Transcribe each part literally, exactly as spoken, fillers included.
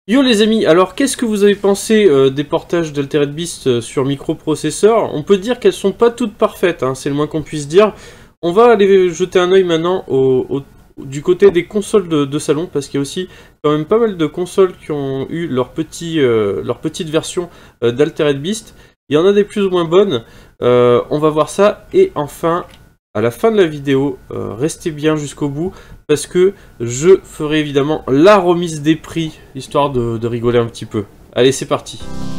Yo les amis, alors qu'est-ce que vous avez pensé euh, des portages d'Altered Beast euh, sur microprocesseur? On peut dire qu'elles sont pas toutes parfaites, hein, c'est le moins qu'on puisse dire. On va aller jeter un oeil maintenant au, au, du côté des consoles de, de salon, parce qu'il y a aussi quand même pas mal de consoles qui ont eu leur, petit, euh, leur petite version euh, d'Altered Beast. Il y en a des plus ou moins bonnes, euh, on va voir ça, et enfin... à la fin de la vidéo, euh, restez bien jusqu'au bout, parce que je ferai évidemment la remise des prix, histoire de, de rigoler un petit peu. Allez, c'est parti.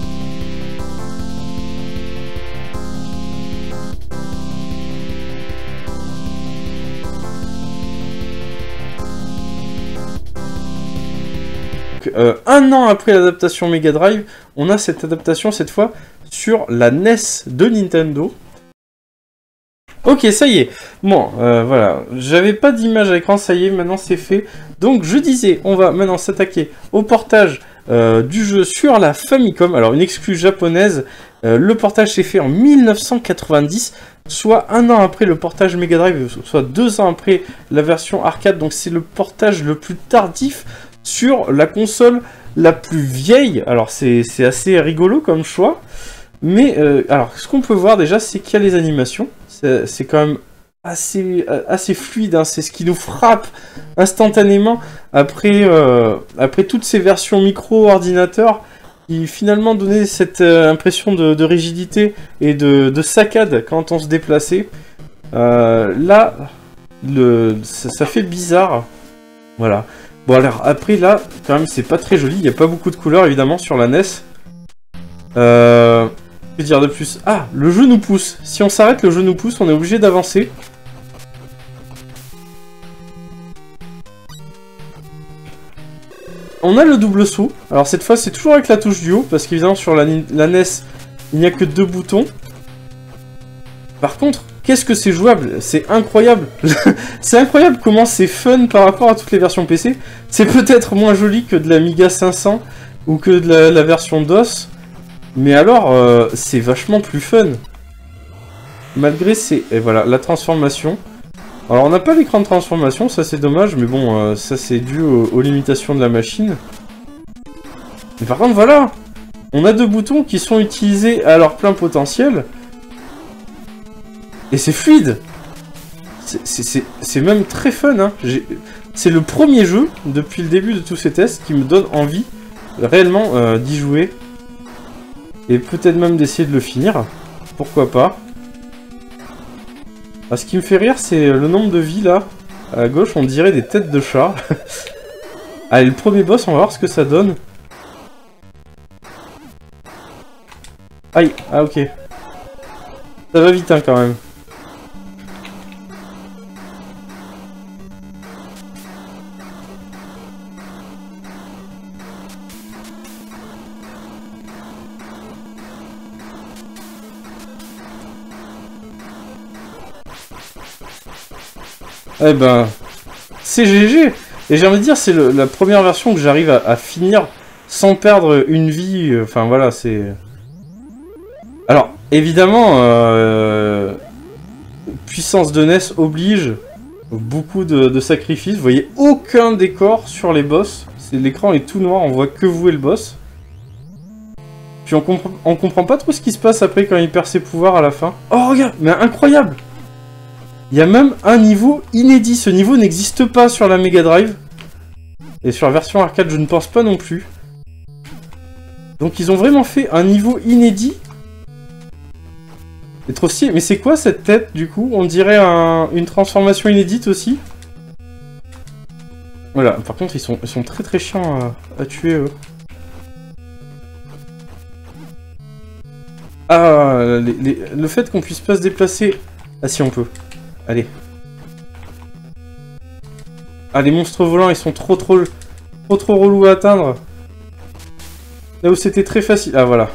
Donc, euh, un an après l'adaptation Mega Drive, on a cette adaptation cette fois sur la N E S de Nintendo. Ok, ça y est. Bon, euh, voilà. J'avais pas d'image à l'écran, ça y est, maintenant c'est fait. Donc, je disais, on va maintenant s'attaquer au portage euh, du jeu sur la Famicom. Alors, une exclue japonaise. Euh, le portage s'est fait en mille neuf cent quatre-vingt-dix, soit un an après le portage Mega Drive, soit deux ans après la version arcade. Donc, c'est le portage le plus tardif sur la console la plus vieille. Alors, c'est assez rigolo comme choix. Mais, euh, alors, ce qu'on peut voir déjà, c'est qu'il y a les animations. C'est quand même assez, assez fluide, hein. C'est ce qui nous frappe instantanément après, euh, après toutes ces versions micro-ordinateur qui finalement donnaient cette euh, impression de, de rigidité et de, de saccade quand on se déplaçait. Euh, là, le, ça, ça fait bizarre. Voilà. Bon alors après là, quand même c'est pas très joli, il n'y a pas beaucoup de couleurs évidemment sur la N E S. Euh... Que dire de plus? Ah, le jeu nous pousse. Si on s'arrête, le jeu nous pousse, on est obligé d'avancer. On a le double saut. Alors cette fois, c'est toujours avec la touche du haut, parce qu'évidemment, sur la, la N E S, il n'y a que deux boutons. Par contre, qu'est-ce que c'est jouable? C'est incroyable. C'est incroyable comment c'est fun par rapport à toutes les versions P C. C'est peut-être moins joli que de l'Amiga cinq cents ou que de la, la version DOS. Mais alors, euh, c'est vachement plus fun. Malgré ces... Et voilà, la transformation. Alors, on n'a pas l'écran de transformation, ça c'est dommage, mais bon, euh, ça c'est dû aux, aux limitations de la machine. Mais par contre, voilà, on a deux boutons qui sont utilisés à leur plein potentiel. Et c'est fluide. C'est même très fun, hein. C'est le premier jeu, depuis le début de tous ces tests, qui me donne envie, réellement, euh, d'y jouer. Et peut-être même d'essayer de le finir. Pourquoi pas. Ah, ce qui me fait rire, c'est le nombre de vies, là. À gauche, on dirait des têtes de chat. Allez, le premier boss, on va voir ce que ça donne. Aïe, ah ok. Ça va vite, hein, quand même. Eh ben, c'est G G. Et j'ai envie de dire, c'est la première version que j'arrive à, à finir sans perdre une vie. Enfin voilà, c'est... Alors, évidemment, euh, puissance de N E S oblige beaucoup de, de sacrifices. Vous voyez aucun décor sur les boss. L'écran est tout noir, on voit que vous et le boss. Puis on, compre on comprend pas trop ce qui se passe après quand il perd ses pouvoirs à la fin. Oh regarde, mais incroyable! Il y a même un niveau inédit. Ce niveau n'existe pas sur la Mega Drive. Et sur la version arcade, je ne pense pas non plus. Donc ils ont vraiment fait un niveau inédit. C'est trop stylé. Mais c'est quoi cette tête, du coup? On dirait un, une transformation inédite aussi. Voilà. Par contre, ils sont, ils sont très très chiants à, à tuer, eux. Ah, les, les, le fait qu'on puisse pas se déplacer... Ah si, on peut. Allez. Ah, les monstres volants, ils sont trop trop... Trop trop relous à atteindre. Là où c'était très facile... Ah, voilà.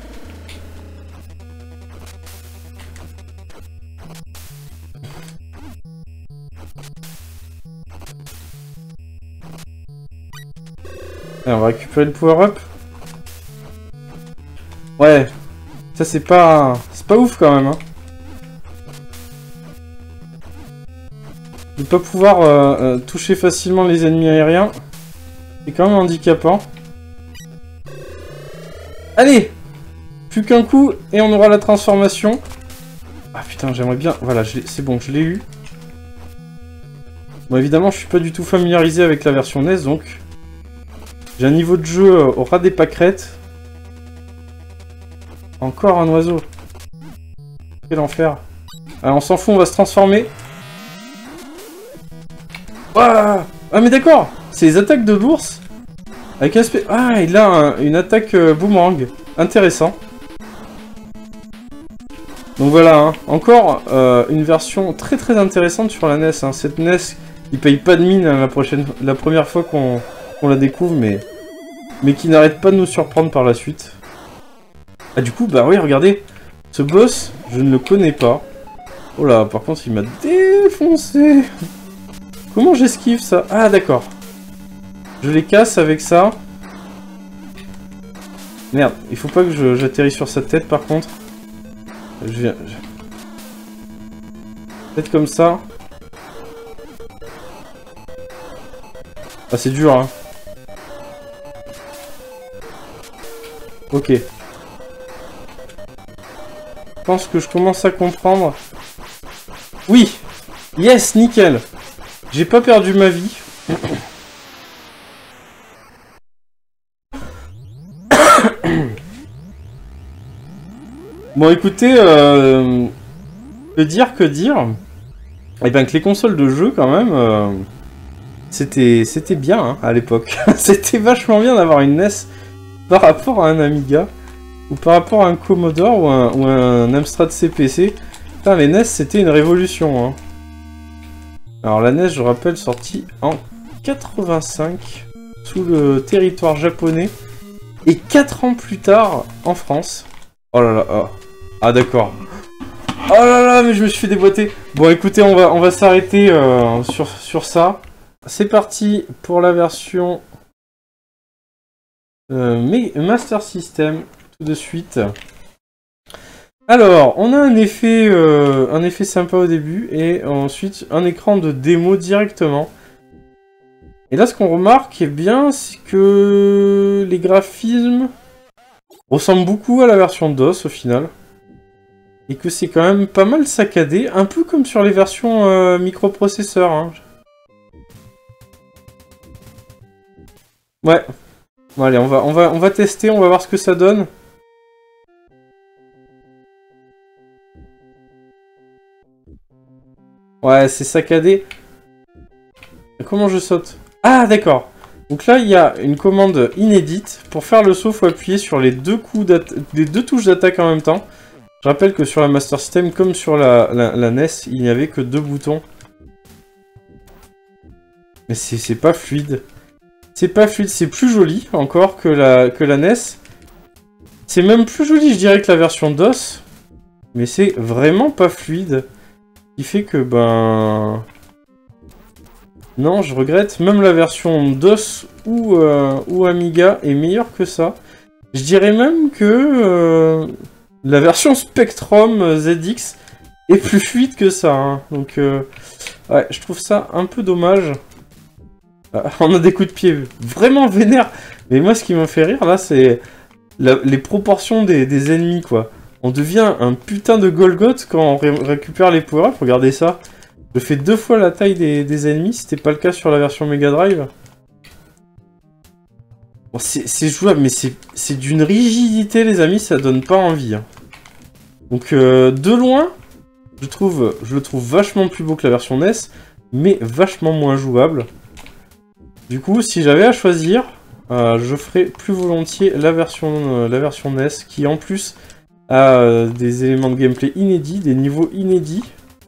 Allez, on va récupérer le power-up. Ouais. Ça, c'est pas... C'est pas ouf, quand même, hein. De ne pas pouvoir euh, euh, toucher facilement les ennemis aériens, c'est quand même handicapant. Allez! Plus qu'un coup, et on aura la transformation. Ah putain, j'aimerais bien... Voilà, c'est bon, je l'ai eu. Bon, évidemment, je suis pas du tout familiarisé avec la version N E S, donc... J'ai un niveau de jeu euh, au ras des pâquerettes. Encore un oiseau. Quel enfer. Alors, on s'en fout, on va se transformer. Ah, ah mais d'accord, c'est les attaques de l'ours. Avec aspect... Ah, il a un, une attaque euh, boomerang. Intéressant. Donc voilà, hein. Encore euh, une version très très intéressante sur la N E S. Hein. Cette N E S, il paye pas de mine hein, la, prochaine... la première fois qu'on qu'on la découvre, mais... mais qui n'arrête pas de nous surprendre par la suite. Ah du coup, bah oui, regardez. Ce boss, je ne le connais pas. Oh là, par contre, il m'a défoncé. Comment j'esquive ça? Ah d'accord. Je les casse avec ça. Merde, il faut pas que j'atterrisse sur sa tête par contre. Je viens... Je... Peut-être comme ça. Ah c'est dur hein. Ok. Je pense que je commence à comprendre. Oui! Yes, nickel! J'ai pas perdu ma vie. Bon écoutez, euh, que dire, que dire. Eh bien que les consoles de jeu quand même, euh, c'était c'était bien hein, à l'époque. C'était vachement bien d'avoir une N E S par rapport à un Amiga, ou par rapport à un Commodore, ou un, ou un Amstrad C P C. Putain, les N E S c'était une révolution. Hein. Alors la N E S, je rappelle, sortie en quatre-vingt-cinq, sous le territoire japonais, et quatre ans plus tard, en France. Oh là là, oh. Ah d'accord. Oh là là, mais je me suis fait déboîter. Bon écoutez, on va, on va s'arrêter euh, sur, sur ça. C'est parti pour la version euh, Master System, tout de suite. Alors, on a un effet, euh, un effet sympa au début, et ensuite un écran de démo directement. Et là, ce qu'on remarque, eh bien, c'est que les graphismes ressemblent beaucoup à la version DOS, au final. Et que c'est quand même pas mal saccadé, un peu comme sur les versions euh, microprocesseurs. Hein. Ouais. Bon, allez, on va, on, va, on va tester, on va voir ce que ça donne. Ouais, c'est saccadé. Comment je saute? Ah, d'accord. Donc là, il y a une commande inédite. Pour faire le saut, il faut appuyer sur les deux, coups les deux touches d'attaque en même temps. Je rappelle que sur la Master System, comme sur la, la, la N E S, il n'y avait que deux boutons. Mais c'est pas fluide. C'est pas fluide, c'est plus joli encore que la, que la N E S. C'est même plus joli, je dirais, que la version DOS. Mais c'est vraiment pas fluide. Ce qui fait que, ben... Non, je regrette. Même la version DOS ou, euh, ou Amiga est meilleure que ça. Je dirais même que... Euh... La version Spectrum Z X est plus fluide que ça. Hein. Donc, euh, ouais, je trouve ça un peu dommage. Ah, on a des coups de pied vraiment vénères. Mais moi, ce qui m'a fait rire, là, c'est les proportions des, des ennemis, quoi. On devient un putain de Golgoth quand on ré récupère les power-ups. Regardez ça. Je fais deux fois la taille des, des ennemis. C'était pas le cas sur la version Mega Drive. Bon, c'est jouable, mais c'est d'une rigidité, les amis, ça donne pas envie. Hein. Donc, euh, de loin, je, trouve, je le trouve vachement plus beau que la version N E S, mais vachement moins jouable. Du coup, si j'avais à choisir, euh, je ferais plus volontiers la version, euh, la version N E S, qui en plus a euh, des éléments de gameplay inédits, des niveaux inédits.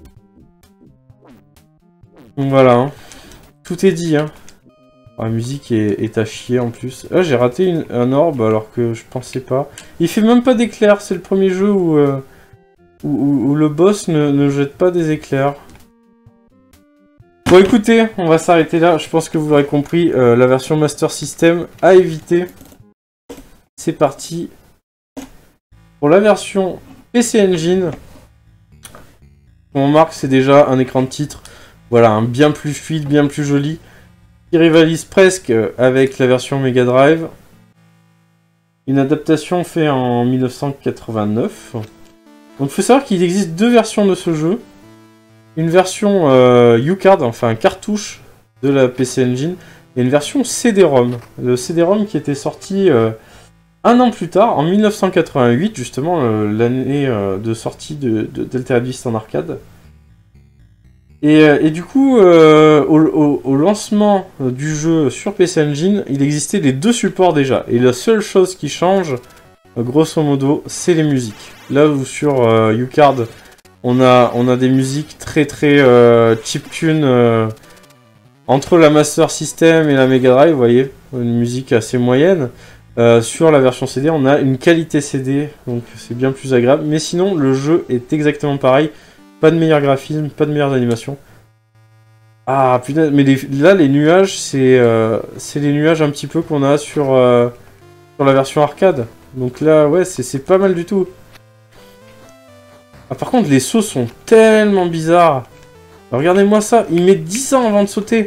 Donc voilà, hein. Tout est dit, hein. La musique est, est à chier en plus. Là, j'ai raté une, un orbe alors que je pensais pas. Il fait même pas d'éclairs. C'est le premier jeu où, euh, où, où, où le boss ne, ne jette pas des éclairs. Bon, écoutez, on va s'arrêter là. Je pense que vous l'aurez compris. Euh, la version Master System à éviter. C'est parti. Pour la version P C Engine, on remarque c'est déjà un écran de titre. Voilà, un bien plus fluide, bien plus joli. Qui rivalise presque avec la version Mega Drive. Une adaptation faite en mille neuf cent quatre-vingt-neuf. Donc il faut savoir qu'il existe deux versions de ce jeu. Une version euh, U-Card, enfin cartouche de la P C Engine, et une version C D-ROM. Le C D-ROM qui était sorti euh, un an plus tard, en mille neuf cent quatre-vingt-huit, justement euh, l'année euh, de sortie de, de, d'Altered Beast en arcade. Et, euh, et du coup, euh, au, au, au lancement du jeu sur P C Engine, il existait les deux supports déjà. Et la seule chose qui change, euh, grosso modo, c'est les musiques. Là où sur euh, U-Card, on a, on a des musiques très très euh, chiptune euh, entre la Master System et la Mega Drive, vous voyez, une musique assez moyenne. Euh, sur la version C D, on a une qualité C D, donc c'est bien plus agréable. Mais sinon, le jeu est exactement pareil. Pas de meilleur graphisme, pas de meilleure animation. Ah putain, mais les, là, les nuages, c'est euh, c'est les nuages un petit peu qu'on a sur, euh, sur la version arcade. Donc là, ouais, c'est pas mal du tout. Ah, par contre, les sauts sont tellement bizarres. Regardez-moi ça, il met dix ans avant de sauter.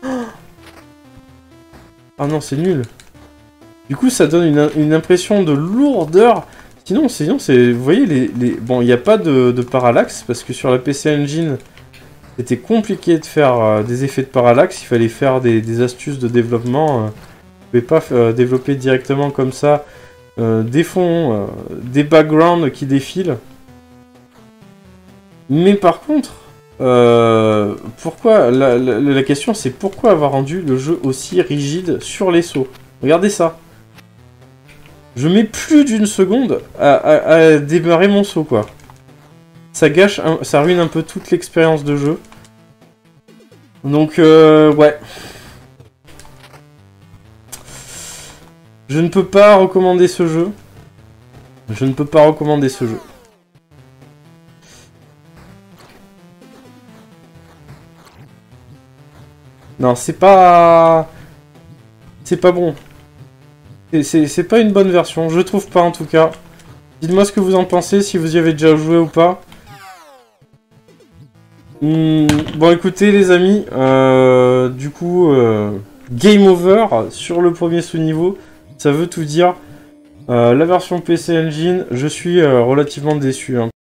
Ah non, c'est nul. Du coup, ça donne une, une impression de lourdeur. Sinon, sinon c'est, vous voyez, les, les... bon, il n'y a pas de, de parallaxe, parce que sur la P C Engine, c'était compliqué de faire euh, des effets de parallaxe. Il fallait faire des, des astuces de développement. Euh, vous ne pouvez pas euh, développer directement comme ça euh, des fonds, euh, des backgrounds qui défilent. Mais par contre, euh, pourquoi la, la, la question c'est pourquoi avoir rendu le jeu aussi rigide sur les sauts. Regardez ça. Je mets plus d'une seconde à, à, à démarrer mon saut, quoi. Ça gâche, un, ça ruine un peu toute l'expérience de jeu. Donc, euh, ouais. Je ne peux pas recommander ce jeu. Je ne peux pas recommander ce jeu. Non, c'est pas... C'est pas bon. C'est pas une bonne version, je trouve pas en tout cas. Dites-moi ce que vous en pensez, si vous y avez déjà joué ou pas. Mmh, bon écoutez les amis, euh, du coup, euh, game over sur le premier sous-niveau, ça veut tout dire. Euh, la version P C Engine, je suis euh, relativement déçu. Hein.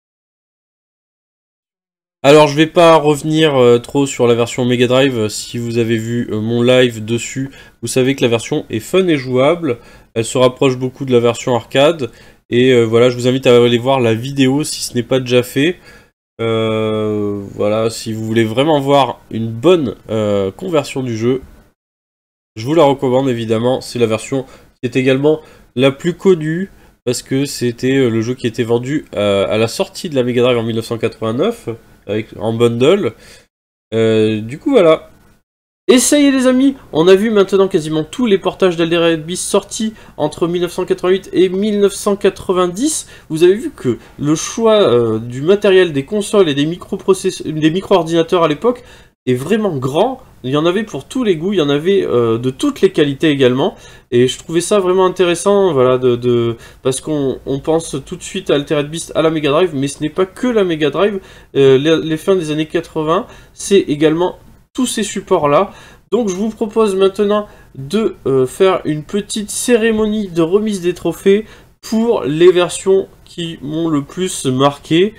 Alors je vais pas revenir euh, trop sur la version Mega Drive, si vous avez vu euh, mon live dessus, vous savez que la version est fun et jouable, elle se rapproche beaucoup de la version arcade, et euh, voilà, je vous invite à aller voir la vidéo si ce n'est pas déjà fait. Euh, voilà, si vous voulez vraiment voir une bonne euh, conversion du jeu, je vous la recommande évidemment, c'est la version qui est également la plus connue, parce que c'était le jeu qui était vendu euh, à la sortie de la Mega Drive en mille neuf cent quatre-vingt-neuf, avec, en bundle. Euh, du coup, voilà. Et ça y est, les amis, on a vu maintenant quasiment tous les portages d'Altered Beast sortis entre mille neuf cent quatre-vingt-huit et mille neuf cent quatre-vingt-dix. Vous avez vu que le choix euh, du matériel des consoles et des micro-processeurs, des micro-ordinateurs à l'époque est vraiment grand. Il y en avait pour tous les goûts, il y en avait euh, de toutes les qualités également. Et je trouvais ça vraiment intéressant, voilà, de, de... parce qu'on on pense tout de suite à Altered Beast, à la Mega Drive, mais ce n'est pas que la Mega Drive. Euh, les, les fins des années quatre-vingt, c'est également tous ces supports-là. Donc je vous propose maintenant de euh, faire une petite cérémonie de remise des trophées pour les versions qui m'ont le plus marqué,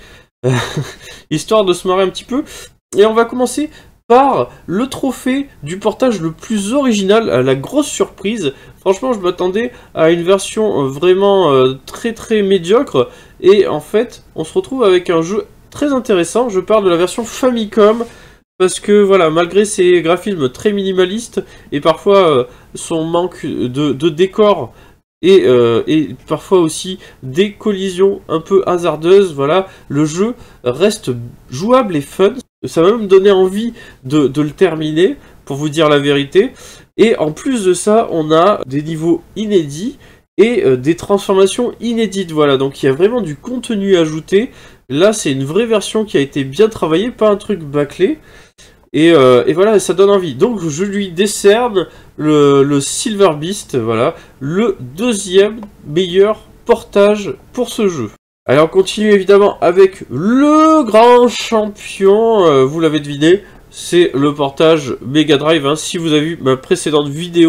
histoire de se marrer un petit peu. Et on va commencer par le trophée du portage le plus original, la grosse surprise. Franchement, je m'attendais à une version vraiment euh, très très médiocre, et en fait, on se retrouve avec un jeu très intéressant. Je parle de la version Famicom, parce que voilà, malgré ses graphismes très minimalistes, et parfois euh, son manque de, de décor, et, euh, et parfois aussi des collisions un peu hasardeuses, voilà, le jeu reste jouable et fun. Ça m'a même donné envie de, de le terminer, pour vous dire la vérité. Et en plus de ça, on a des niveaux inédits et euh, des transformations inédites. Voilà, donc il y a vraiment du contenu ajouté. Là, c'est une vraie version qui a été bien travaillée, pas un truc bâclé. Et, euh, et voilà, ça donne envie. Donc je lui décerne le, le Silver Beast, voilà, le deuxième meilleur portage pour ce jeu. Alors on continue évidemment avec le grand champion, euh, vous l'avez deviné, c'est le portage Mega Drive. Hein. Si vous avez vu ma précédente vidéo,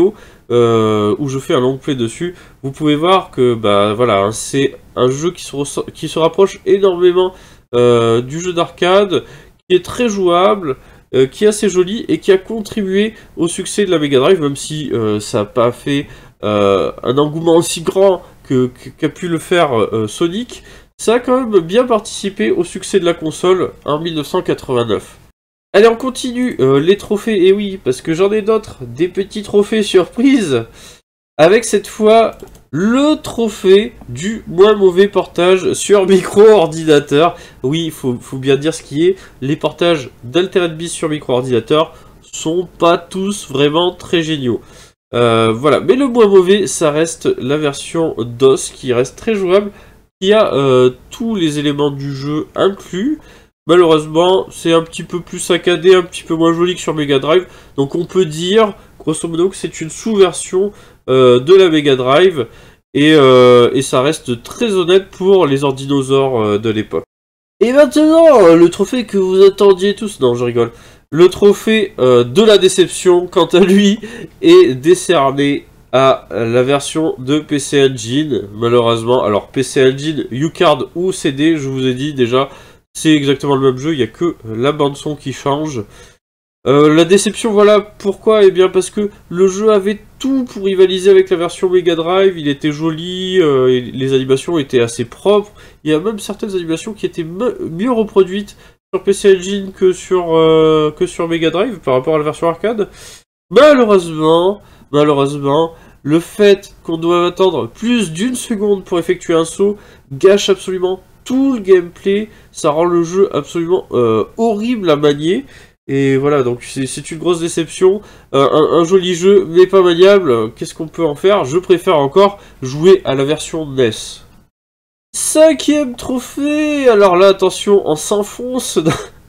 euh, où je fais un long play dessus, vous pouvez voir que bah voilà, c'est un jeu qui se, qui se rapproche énormément euh, du jeu d'arcade, qui est très jouable, euh, qui est assez joli et qui a contribué au succès de la Mega Drive, même si euh, ça n'a pas fait euh, un engouement aussi grand que qu'a pu le faire euh, Sonic. Ça a quand même bien participé au succès de la console en mille neuf cent quatre-vingt-neuf. Allez, on continue euh, les trophées, et oui, parce que j'en ai d'autres, des petits trophées surprises, avec cette fois le trophée du moins mauvais portage sur micro-ordinateur. Oui, il faut, faut bien dire ce qui est, les portages d'Altered Beast sur micro-ordinateur sont pas tous vraiment très géniaux. Euh, voilà, mais le moins mauvais, ça reste la version DOS, qui reste très jouable, qui a euh, tous les éléments du jeu inclus. Malheureusement, c'est un petit peu plus saccadé, un petit peu moins joli que sur Mega Drive. Donc on peut dire, grosso modo, que c'est une sous-version euh, de la Mega Drive. Et, euh, et ça reste très honnête pour les ordinosaures euh, de l'époque. Et maintenant, le trophée que vous attendiez tous... Non, je rigole. Le trophée euh, de la déception, quant à lui, est décerné à la version de P C Engine, malheureusement. Alors, P C Engine, U-Card ou C D, je vous ai dit déjà, c'est exactement le même jeu, il n'y a que la bande-son qui change. Euh, la déception, voilà, pourquoi? Eh bien parce que le jeu avait tout pour rivaliser avec la version Mega Drive, il était joli, euh, et les animations étaient assez propres, il y a même certaines animations qui étaient mieux reproduites sur P C Engine que sur, euh, que sur Mega Drive par rapport à la version arcade. Malheureusement... Malheureusement, le fait qu'on doive attendre plus d'une seconde pour effectuer un saut gâche absolument tout le gameplay, ça rend le jeu absolument euh, horrible à manier, et voilà, donc c'est une grosse déception, euh, un, un joli jeu mais pas maniable, qu'est-ce qu'on peut en faire? Je préfère encore jouer à la version N E S. Cinquième trophée, alors là attention, on s'enfonce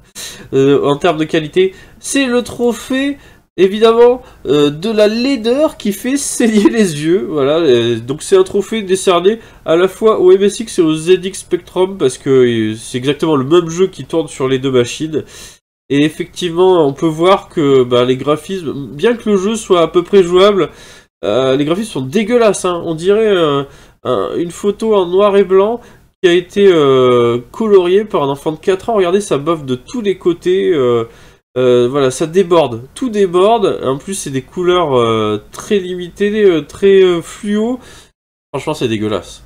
euh, en termes de qualité, c'est le trophée... Évidemment, euh, de la laideur qui fait saigner les yeux, voilà, euh, donc c'est un trophée décerné à la fois au M S X et au Z X Spectrum, parce que euh, c'est exactement le même jeu qui tourne sur les deux machines, et effectivement, on peut voir que bah, les graphismes, bien que le jeu soit à peu près jouable, euh, les graphismes sont dégueulasses, hein. On dirait euh, un, une photo en noir et blanc qui a été euh, coloriée par un enfant de quatre ans, regardez, ça baffe de tous les côtés, euh, Euh, voilà, ça déborde, tout déborde, en plus c'est des couleurs euh, très limitées, euh, très euh, fluo, franchement c'est dégueulasse.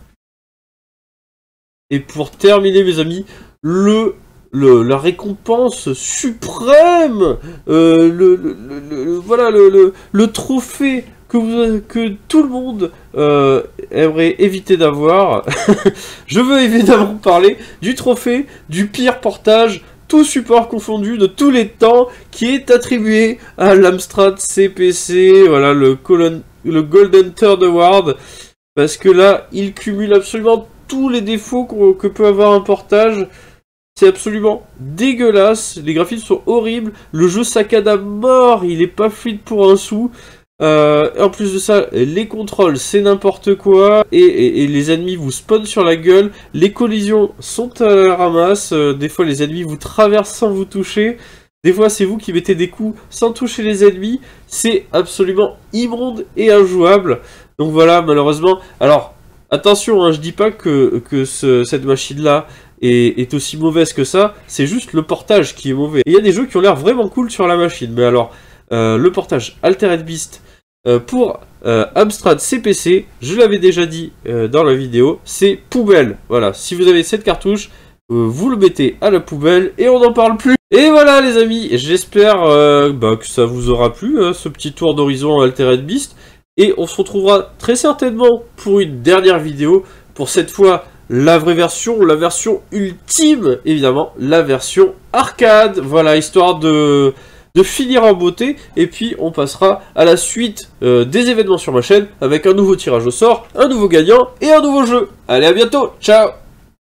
Et pour terminer mes amis, le, le la récompense suprême, euh, le, le, le, le, voilà le, le, le trophée que, vous, que tout le monde euh, aimerait éviter d'avoir, je veux évidemment parler du trophée du pire portage tout support confondu de tous les temps, qui est attribué à l'Amstrad C P C, voilà, le, colon, le Golden Third Award, parce que là, il cumule absolument tous les défauts qu que peut avoir un portage. C'est absolument dégueulasse, les graphismes sont horribles, le jeu saccade à mort, il est pas fluide pour un sou. Euh, en plus de ça, les contrôles c'est n'importe quoi, et, et, et les ennemis vous spawnent sur la gueule, les collisions sont à la ramasse, euh, des fois les ennemis vous traversent sans vous toucher, des fois c'est vous qui mettez des coups sans toucher les ennemis, c'est absolument immonde et injouable, donc voilà malheureusement, alors attention, hein, je dis pas que, que ce, cette machine là est, est aussi mauvaise que ça, c'est juste le portage qui est mauvais, il y a des jeux qui ont l'air vraiment cool sur la machine, mais alors... Euh, le portage Altered Beast euh, pour euh, Amstrad C P C, je l'avais déjà dit euh, dans la vidéo, c'est poubelle. Voilà, si vous avez cette cartouche, euh, vous le mettez à la poubelle et on n'en parle plus. Et voilà les amis, j'espère euh, bah, que ça vous aura plu, hein, ce petit tour d'horizon Altered Beast. Et on se retrouvera très certainement pour une dernière vidéo, pour cette fois la vraie version, la version ultime, évidemment, la version arcade. Voilà, histoire de... de finir en beauté, et puis on passera à la suite euh, des événements sur ma chaîne, avec un nouveau tirage au sort, un nouveau gagnant, et un nouveau jeu. Allez, à bientôt, ciao!